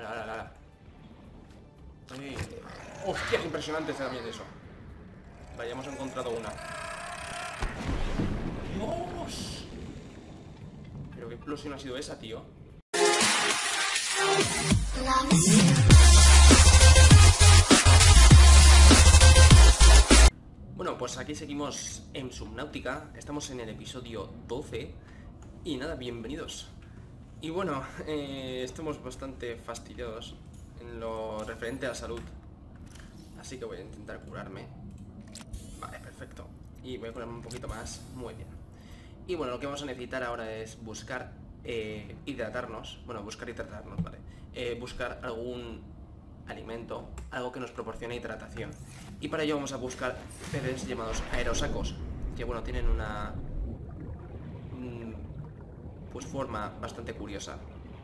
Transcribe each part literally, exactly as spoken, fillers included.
Ahora, ahora, ahora. Ay. Hostia, es impresionante también eso. Vale, ya hemos encontrado una. ¡Dios! Pero qué explosión ha sido esa, tío. Bueno, pues aquí seguimos en Subnautica. Estamos en el episodio doce. Y nada, bienvenidos. Y bueno, eh, estamos bastante fastidiados en lo referente a la salud. Así que voy a intentar curarme. Vale, perfecto. Y voy a curarme un poquito más. Muy bien. Y bueno, lo que vamos a necesitar ahora es buscar eh, hidratarnos. Bueno, buscar hidratarnos, vale. Eh, buscar algún alimento, algo que nos proporcione hidratación. Y para ello vamos a buscar peces llamados aerosacos, que bueno, tienen una pues forma bastante curiosa.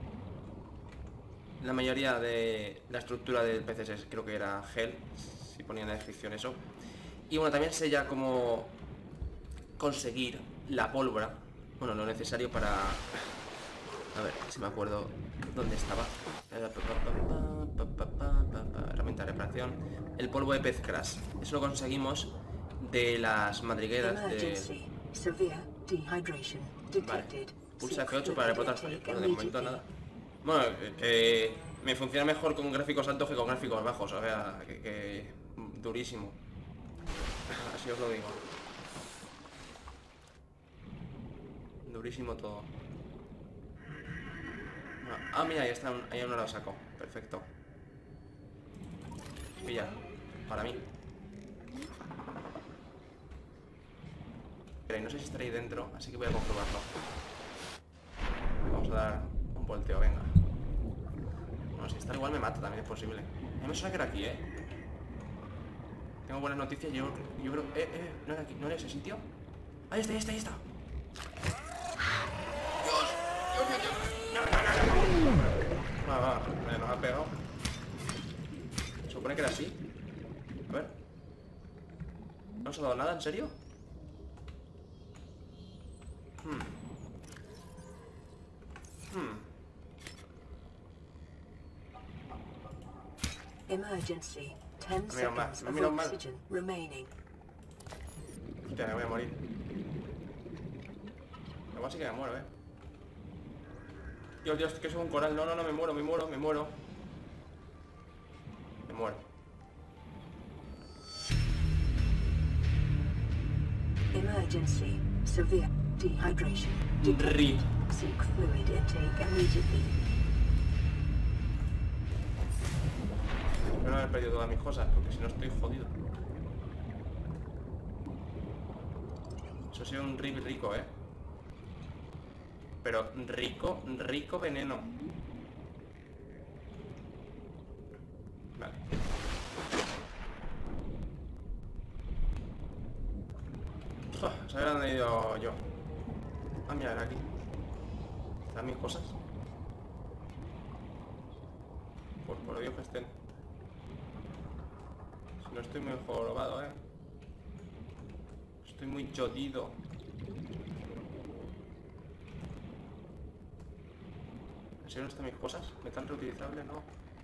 La mayoría de la estructura del pez es, creo que era gel, si ponía en la descripción eso. Y bueno, también sé ya cómo conseguir la pólvora, bueno, lo necesario para... A ver, si me acuerdo dónde estaba. Herramienta de reparación. El polvo de pez crash. Eso lo conseguimos de las madrigueras de... Vale. Pulsa F ocho para reportar fallos. Bueno, de momento nada. Bueno, que me funciona mejor con gráficos altos que con gráficos bajos. O sea, que, que durísimo. Así os lo digo. Durísimo todo. Bueno, ah, mira, ahí está, ahí uno lo saco. Perfecto. Pilla, para mí. Pero no sé si estará ahí dentro, así que voy a comprobarlo. Vamos a dar un volteo, venga. Bueno, si está igual me mata, también es posible. A mí me suena que era aquí, ¿eh? Tengo buenas noticias, yo, yo creo... Eh, eh, no era aquí, no era ese sitio. Ahí está, ahí está, ahí está. Dios, Dios, Dios, Dios. No, no, no, no. Va, va, vale, nos ha pegado. Se supone que era así. A ver. ¿No os ha dado nada, en serio? Hmm. Hmm. Emergency. ten seconds of oxygen remaining. Hostia, me voy a morir. Igual sí que me muero, eh. Dios, Dios, que es un coral. No, no, no, me muero, me muero, me muero. Me muero. Emergency. Severe dehydration. Rip. Seek fluid intake immediately. Espero no haber perdido todas mis cosas, porque si no estoy jodido. Eso ha sido un rip rico, eh. Pero rico, rico veneno. Vale. ¿Sabes dónde he ido yo? Ah, mira, era aquí. ¿Están mis cosas? Por, por Dios que estén. Si no estoy muy jorobado, eh. Estoy muy jodido. ¿En serio no están mis cosas? ¿Metal reutilizable? No.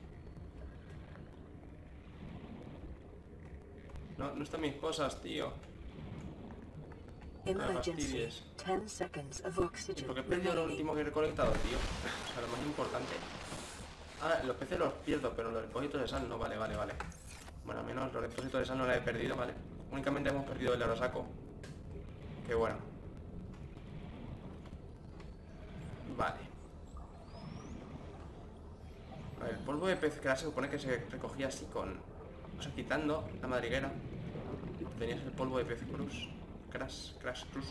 No, no están mis cosas, tío. Emergency. ten seconds of oxygen. ¿Por qué he perdido lo último que he recolectado, tío? O sea, lo más importante. Ah, los peces los pierdo, pero los depósitos de sal no. Vale, vale, vale. Bueno, al menos los depósitos de sal no los he perdido, ¿vale? Únicamente hemos perdido el aerosaco. Qué bueno. Vale. A ver, el polvo de pez crash se supone que se recogía así con... O sea, quitando la madriguera. Tenías el polvo de pez cruz. Crash, crash, cruz.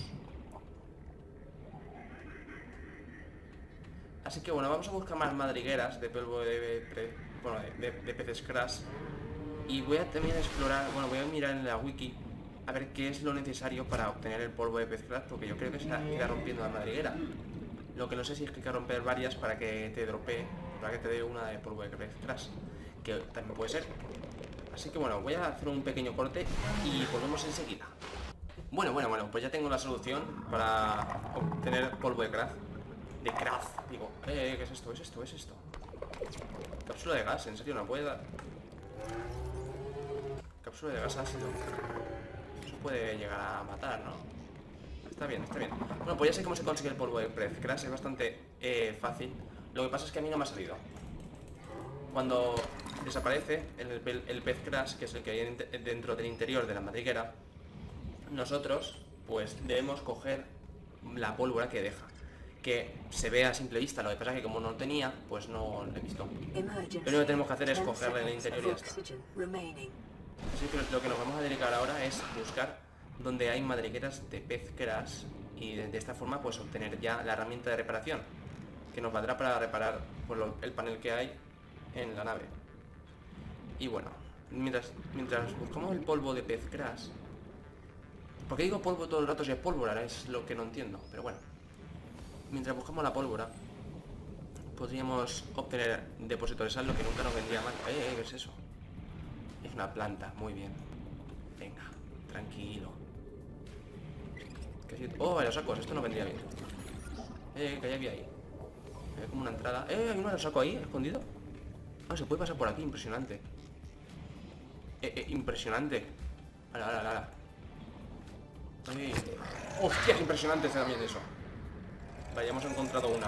Así que bueno, vamos a buscar más madrigueras de polvo de, de, bueno, de, de, de peces crash. Y voy a también explorar, bueno, voy a mirar en la wiki a ver qué es lo necesario para obtener el polvo de pez crash, porque yo creo que se irá rompiendo la madriguera. Lo que no sé si es que hay que romper varias para que te dropee, para que te dé una de polvo de pez crash, que también puede ser. Así que bueno, voy a hacer un pequeño corte y volvemos enseguida. Bueno, bueno, bueno, pues ya tengo la solución para obtener polvo de crash. De craft, digo, eh, ¿qué es esto? ¿Es esto? ¿Es esto? Cápsula de gas, ¿en serio no puede dar? Cápsula de gas ácido. Eso puede llegar a matar, ¿no? Está bien, está bien. Bueno, pues ya sé cómo se consigue el polvo de pez crash. Es bastante eh, fácil. Lo que pasa es que a mí no me ha salido. Cuando desaparece el, el, el pez crash, que es el que hay dentro del interior de la madriguera, nosotros pues debemos coger la pólvora que deja, que se ve a simple vista. Lo que pasa es que como no lo tenía, pues no lo he visto. Lo único que tenemos que hacer es cogerla en el interior y ya está. Así que lo que nos vamos a dedicar ahora es buscar donde hay madrigueras de pez crash y de, de esta forma pues obtener ya la herramienta de reparación, que nos valdrá para reparar pues, lo, el panel que hay en la nave. Y bueno, mientras, mientras buscamos el polvo de pez crash... ¿Por qué digo polvo todo el rato si es pólvora? Es lo que no entiendo, pero bueno. Mientras buscamos la pólvora, podríamos obtener depósitos de sal, lo que nunca nos vendría mal. Eh, eh, ¿qué es eso? Es una planta, muy bien. Venga, tranquilo. Oh, vale, los sacos, esto no vendría bien. Eh, que había ahí. Hay como una entrada. Eh, hay un saco ahí, escondido. Ah, se puede pasar por aquí, impresionante. Eh, eh, impresionante. Ala, ala, ala. Ay, hostia, es impresionante también eso. Vale, ya hemos encontrado una.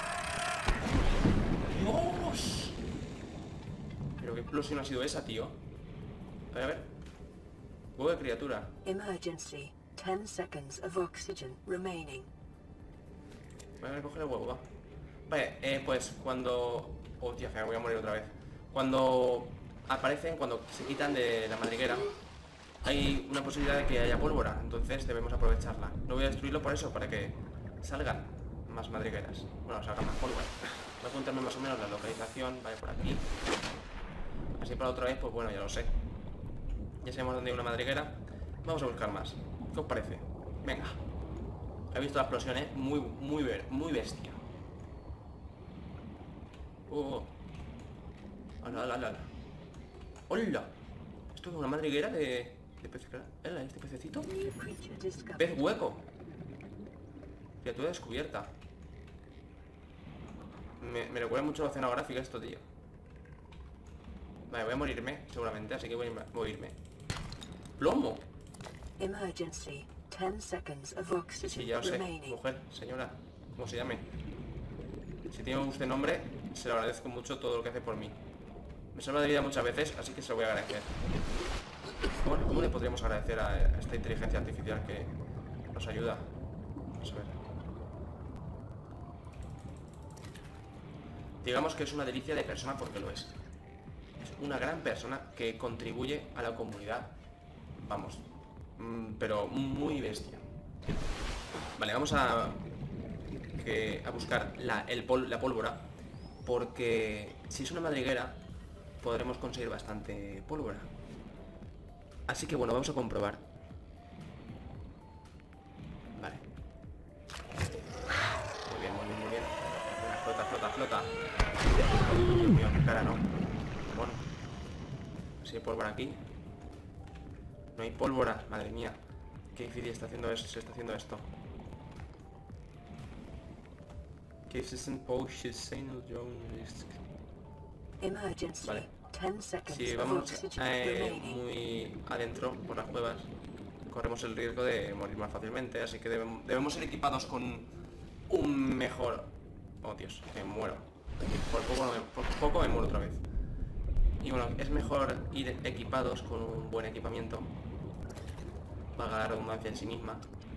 ¡Dios! Pero qué explosión ha sido esa, tío. A ver, a ver. Huevo de criatura. Emergency. ten seconds of oxygen remaining. Voy a coger el huevo, va. Vale, eh, pues cuando... Oh, tía, me voy a morir otra vez. Cuando aparecen, cuando se quitan de la madriguera, hay una posibilidad de que haya pólvora. Entonces debemos aprovecharla. No voy a destruirlo por eso, para que salgan más madrigueras. Bueno, salgan más pólvora. Voy a apuntarme más o menos la localización. Vale, por aquí. Así para otra vez, pues bueno, ya lo sé. Ya sabemos dónde hay una madriguera. Vamos a buscar más. ¿Qué os parece? Venga. He visto la explosión, ¿eh? Muy, muy, muy bestia. Oh. Hola, hola, hola. ¡Hola! Esto es una madriguera de... de pez... ¿Hola, este pececito? Pez hueco. Criatura descubierta. Me, me recuerda mucho a la oceanográfica esto, tío. Vale, voy a morirme, seguramente, así que voy a, voy a irme. ¡Plomo! Emergency. ten seconds of oxygen sí, ya lo sé, remaining. mujer, señora, como se llame. Si tiene usted nombre, se lo agradezco mucho todo lo que hace por mí. Me salva de vida muchas veces, así que se lo voy a agradecer. Bueno, ¿cómo le podríamos agradecer a esta inteligencia artificial que nos ayuda? Vamos a ver. Digamos que es una delicia de persona porque lo es. Es una gran persona que contribuye a la comunidad. Vamos, pero muy bestia. Vale, vamos a que, a buscar la, el pol, la pólvora, porque si es una madriguera podremos conseguir bastante pólvora. Así que bueno, vamos a comprobar. Vale. Muy bien, muy bien, muy bien. Flota, flota, flota. Dios mío, qué cara, ¿no? Bueno, si hay pólvora aquí. No hay pólvora, madre mía. Qué difícil está haciendo eso, se está haciendo esto. Vale. Si vamos eh, muy adentro por las cuevas, corremos el riesgo de morir más fácilmente, así que debemos, debemos ser equipados con un mejor... Oh Dios, me muero. Por poco, me, por poco me muero otra vez. Y bueno, es mejor ir equipados con un buen equipamiento, valga la redundancia en sí misma.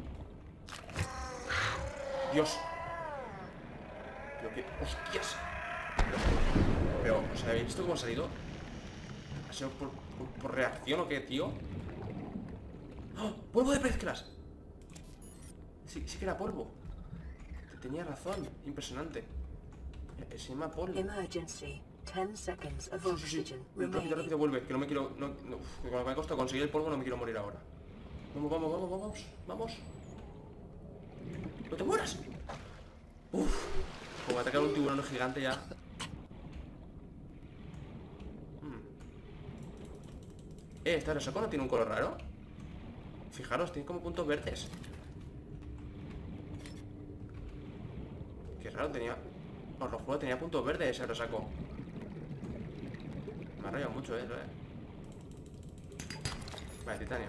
Dios. Pero que... ¡Hostias! Pero, o sea, ¿habéis visto cómo ha salido? ¿Ha sido por, por, por reacción o qué, tío? ¡Oh! ¡Polvo de pez crash! Sí, sí que era polvo. Tenía razón, impresionante. Se llama polvo. Emergency. ten seconds of Sí, sí, sí. Rápido, rápido, vuelve, que no me quiero... No, no, uf, como me ha costado conseguir el polvo, no me quiero morir ahora. Vamos, vamos, vamos, vamos, vamos. ¡No te mueras! Uf, como atacar un tiburón gigante ya. Hmm. Eh, ¿esta resaco no tiene un color raro? Fijaros, tiene como puntos verdes. Qué raro, tenía... Os lo juro, tenía puntos verdes ese resaco. Me ha rayado mucho, eh, eh. Vale, titanio.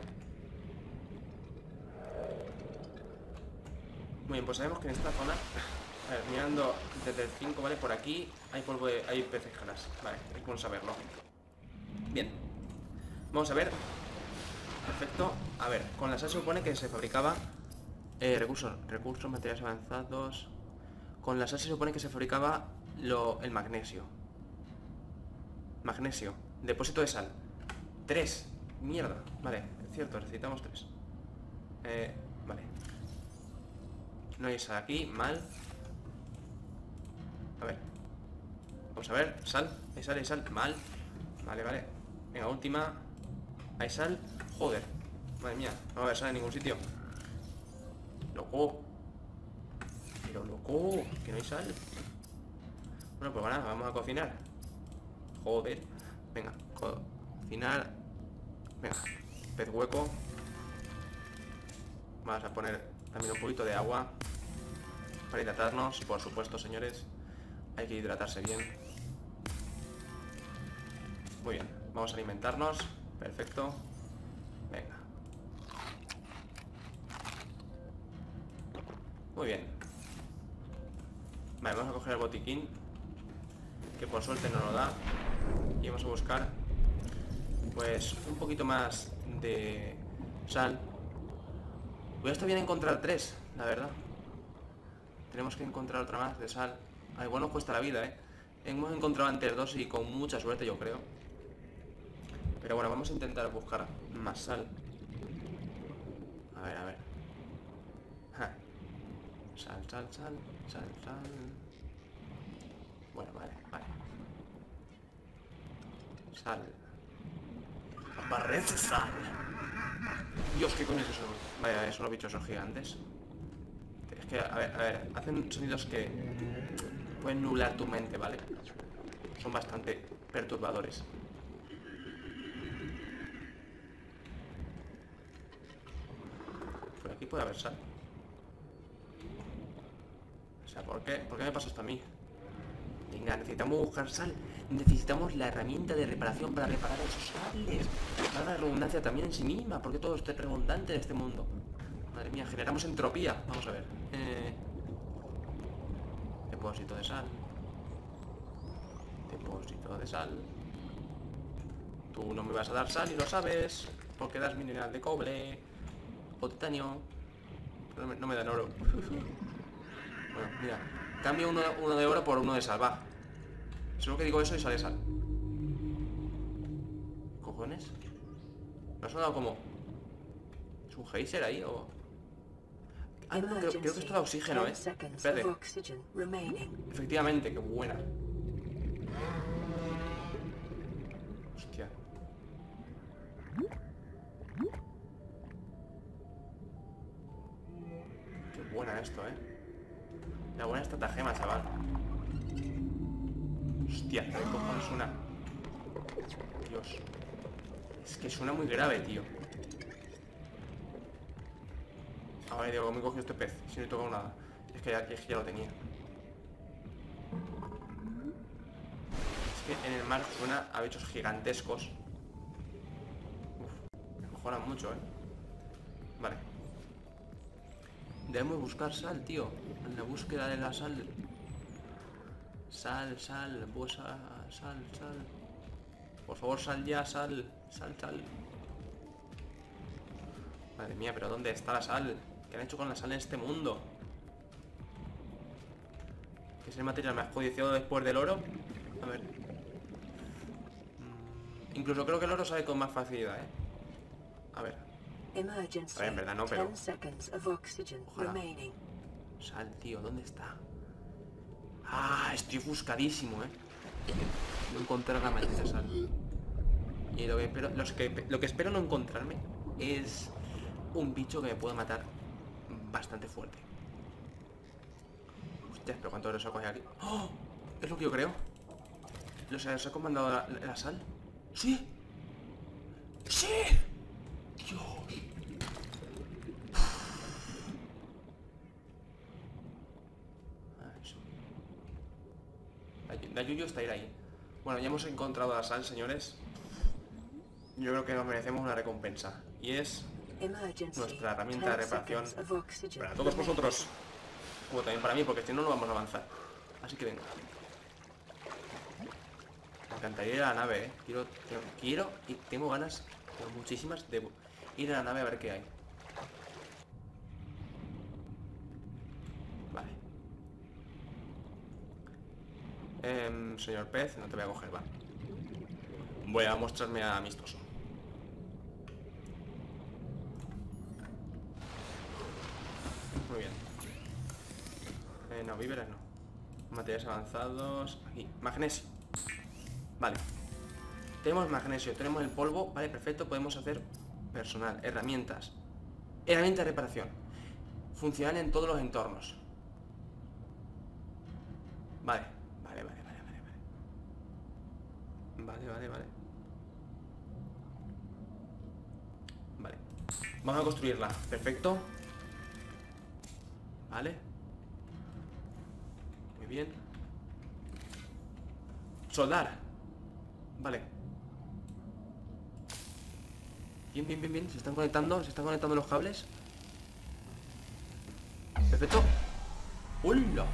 Muy bien, pues sabemos que en esta zona, a ver, mirando desde el cinco, ¿vale? Por aquí hay polvo de, hay peces jalas. Vale, hay que saberlo. Bien. Vamos a ver. Perfecto. A ver, con la sal se supone que se fabricaba eh, recursos, recursos, materiales avanzados. Con la sal se supone que se fabricaba lo, el magnesio. Magnesio. Depósito de sal. Tres. Mierda. Vale, es cierto, necesitamos tres. Eh, vale. No hay sal aquí, mal. A ver. Vamos a ver, sal. Hay sal, hay sal, mal. Vale, vale. Venga, última. Hay sal. Joder. Madre mía, no va a haber sal en ningún sitio. Loco. Pero loco, que no hay sal. Bueno, pues nada, vamos a cocinar. Joder. Venga, cocinar. Venga, pez hueco. Vamos a poner también un poquito de agua para hidratarnos, por supuesto, señores. Hay que hidratarse bien. Muy bien, vamos a alimentarnos. Perfecto. Venga. Muy bien. Vale, vamos a coger el botiquín, que por suerte no lo da. Y vamos a buscar pues un poquito más de sal. Pues está bien encontrar tres, la verdad. Tenemos que encontrar otra más de sal. Ah, igual nos cuesta la vida, eh. Hemos encontrado antes dos y con mucha suerte, yo creo. Pero bueno, vamos a intentar buscar más sal. A ver, a ver. Ja. Sal, sal, sal, sal, sal. Bueno, vale, vale. Sal. Aparece sal. Dios, ¿qué coño es eso? Vaya, son los bichos esos gigantes. Es que, a ver, a ver, hacen sonidos que pueden nublar tu mente, ¿vale? Son bastante perturbadores. Por aquí puede haber sal. O sea, ¿por qué? ¿Por qué me pasa esto a mí? Venga, necesitamos buscar sal. Necesitamos la herramienta de reparación para reparar esos sales. Para la redundancia también en sí misma, porque todo esto es redundante en este mundo. Madre mía, generamos entropía. Vamos a ver. Eh... Depósito de sal. Depósito de sal. Tú no me vas a dar sal y lo sabes, porque das mineral de cobre o titanio. No me, no me dan oro. Bueno, mira. Cambio uno, uno de oro por uno de sal, va. Solo que digo eso y sale sal. ¿Cojones? ¿Me ha sonado como? ¿Es un geyser ahí o...? Ah, no, no, creo, creo que esto da oxígeno, ¿eh? Espérate. Efectivamente, qué buena. Hostia. Qué buena esto, ¿eh? La buena estratagema, chaval. Hostia, ¿qué cojones suena? Dios. Es que suena muy grave, tío. A ver, Diego, me he cogido este pez. Si no he tocado nada. Es que ya, es que ya lo tenía. Es que en el mar suena a bichos gigantescos. Uf, me cojonan mucho, ¿eh? Vale. Debemos buscar sal, tío. En la búsqueda de la sal. Sal, sal, buesa, sal, sal. Por favor, sal ya, sal. Sal, sal. Madre mía, pero ¿dónde está la sal? ¿Qué han hecho con la sal en este mundo? ¿Qué es el material más codiciado después del oro? A ver. Mm, incluso creo que el oro sale con más facilidad, ¿eh? A ver. A ver, en verdad no, pero... Ojalá. Sal, tío, ¿dónde está? Ah, estoy ofuscadísimo, ¿eh? No encontrar la maldita sal. Y lo que espero, los que, lo que espero no encontrarme es un bicho que me pueda matar bastante fuerte. Hostia, pero ¿cuánto oro se ha cogido aquí? ¡Oh! Es lo que yo creo. O sea, ¿se ha comandado la, la, la sal? ¡Sí! ¡Sí! ¡Dios! La Yuyo está ahí. Bueno, ya hemos encontrado la sal, señores. Yo creo que nos merecemos una recompensa. Y es nuestra herramienta de reparación para todos vosotros. Como también para mí, porque si no, no vamos a avanzar. Así que venga. Me encantaría ir a la nave, ¿eh? Quiero, quiero, quiero y tengo ganas, tengo muchísimas, de ir a la nave a ver qué hay. Vale. Eh, señor pez, no te voy a coger, va. Voy a mostrarme amistoso. Muy bien. Eh, no, víveres no. Materiales avanzados. Aquí, magnesio. Vale. Tenemos magnesio, tenemos el polvo. Vale, perfecto, podemos hacer personal. Herramientas. Herramienta de reparación. Funcionan en todos los entornos. Vale, vale, vale, vale, vale, vale. Vale, vale, vale. Vale. Vamos a construirla. Perfecto. Vale. Muy bien. Soldar. Vale. Bien, bien, bien, bien. Se están conectando, se están conectando los cables. Perfecto. ¡Hola!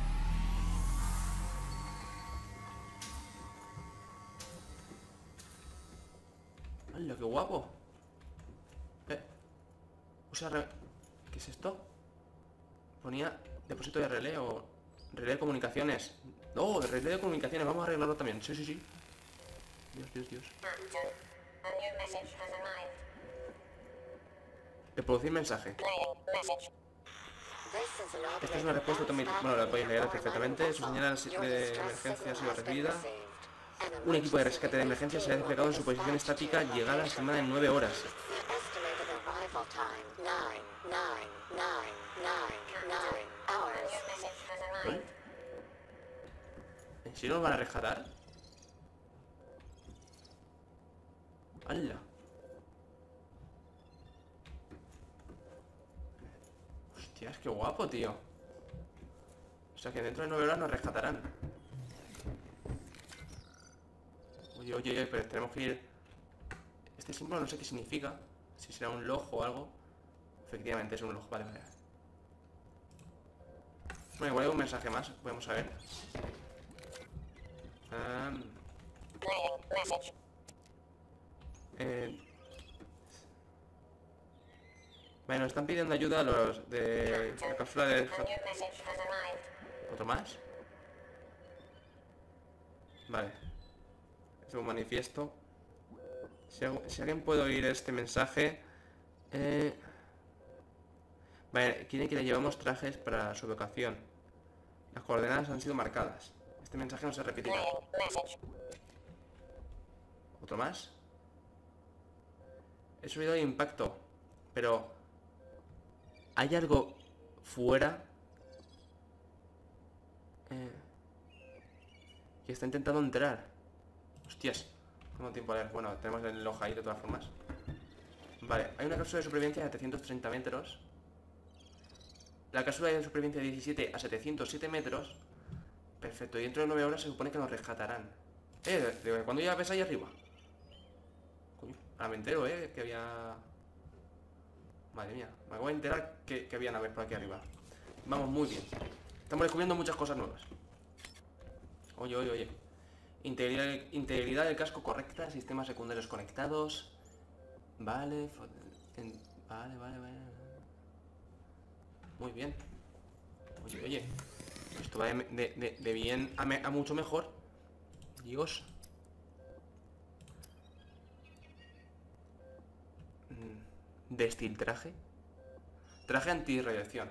¡Hola, qué guapo! Eh. Usa re... ¿Qué es esto? Ponía depósito de relé o... relé de comunicaciones. No, de relé de comunicaciones. Vamos a arreglarlo también. Sí, sí, sí. Dios, Dios, Dios. Reproducir mensaje. Esta es una respuesta automática. Bueno, la podéis leer perfectamente. Su señal de emergencia ha sido recibida. Un equipo de rescate de emergencia se ha desplegado en su posición estática. Llegada estimada en nueve horas. ¿Eh? ¿En serio nos van a rescatar? ¡Hala! Hostias, qué guapo, tío. O sea que dentro de nueve horas nos rescatarán. Oye, oye, oye, pero tenemos que ir... Este símbolo no sé qué significa. Si será un log o algo. Efectivamente es un log, vale, vale. Bueno, igual hay un mensaje más, podemos saber. Um, eh, bueno, están pidiendo ayuda a los de la cápsula de... ¿Otro más? Vale. Es un manifiesto. Si, si alguien puede oír este mensaje... Eh... Vale, quieren que le llevemos trajes para su educación. Las coordenadas han sido marcadas. Este mensaje no se repetirá. ¿Otro más? He subido de impacto. Pero... ¿hay algo fuera? Eh... Que está intentando entrar. Hostias. No tengo tiempo a leer. Bueno, tenemos el log ahí de todas formas. Vale, hay una cápsula de supervivencia de setecientos treinta metros. La cápsula de supervivencia de diecisiete a setecientos siete metros. Perfecto, y dentro de nueve horas se supone que nos rescatarán. Eh, ¿cuándo ya ves ahí arriba? Coño, ahora me entero, eh, que había... Madre mía, me voy a enterar que, que había naves por aquí arriba. Vamos muy bien. Estamos descubriendo muchas cosas nuevas. Oye, oye, oye. Integridad, integridad del casco correcta, sistemas secundarios conectados. Vale, en, vale, vale, vale. Muy bien. Oye, oye. Esto va de, de, de, de bien a, me, a mucho mejor. Dios. Destiltraje. Traje antirradiación.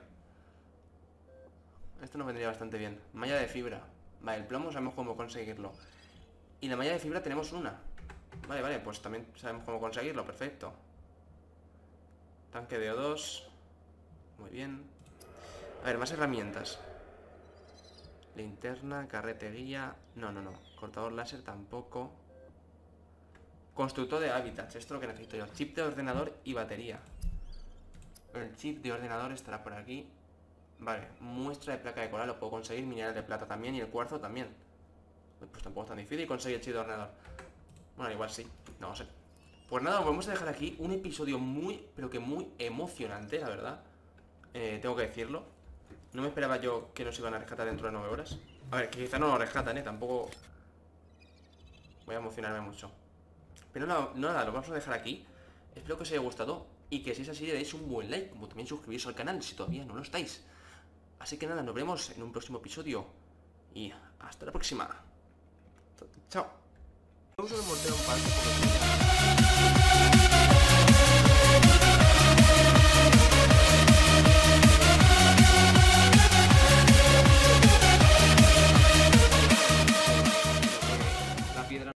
Esto nos vendría bastante bien. Malla de fibra. Vale, el plomo sabemos cómo conseguirlo. Y la malla de fibra tenemos una. Vale, vale, pues también sabemos cómo conseguirlo. Perfecto. Tanque de O dos. Muy bien. A ver, más herramientas. Linterna, carretería. No, no, no. Cortador láser tampoco. Constructor de hábitats. Esto es lo que necesito yo. Chip de ordenador y batería. El chip de ordenador estará por aquí. Vale, muestra de placa de coral lo puedo conseguir. Mineral de plata también y el cuarzo también. Pues tampoco es tan difícil conseguir el chip de ordenador. Bueno, igual sí, no lo sé. Pues nada, vamos a dejar aquí un episodio muy, pero que muy emocionante, la verdad. eh, Tengo que decirlo. No me esperaba yo que nos iban a rescatar dentro de nueve horas. A ver, que quizás no nos rescatan, eh, tampoco voy a emocionarme mucho. Pero no, no, nada, lo vamos a dejar aquí. Espero que os haya gustado y que si es así le deis un buen like, como también suscribiros al canal si todavía no lo estáis. Así que nada, nos vemos en un próximo episodio y hasta la próxima. Chao. Vamos a desmontar un par de